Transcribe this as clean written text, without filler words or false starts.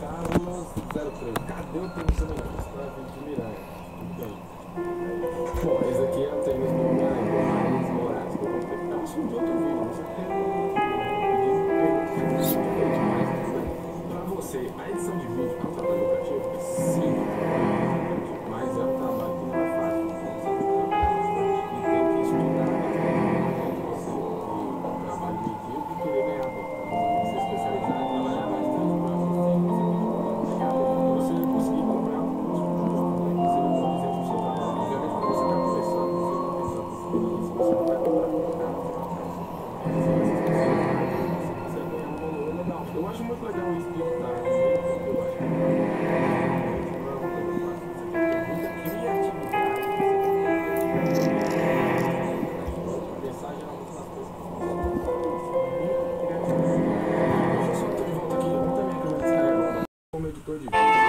Carlos 03. Cadê o tênis semelhante para vir de Miranha? Tudo bem. Bom, esse aqui é o tênis do Miles Moraes, que eu vou ter que dar um assunto de outro vídeo. Você tem para você, a edição de vídeo é um trabalho lucrativo? Sim, mas é um trabalho que não é fácil. Você tem que estudar bastante. Você tem um trabalho medíocre e querer ganhar bem. Se especializar em trabalhar bastante para você conseguir comprar um curso, você não pode dizer o seu trabalho. Obviamente, quando você está começando, você não tem tanta experiência, você não vai comprar um carro. Você vai se especializar, você consegue ganhar um valor legal. Eu acho muito legal isso de editar, porque eu acho que não é uma coisa fácil. Você tem que ter muita criatividade, você tem que pensar geralmente nas coisas que vão dar muito criatividade. Eu só estou de volta aqui, não tem minha câmera descarregada como editor de vídeo.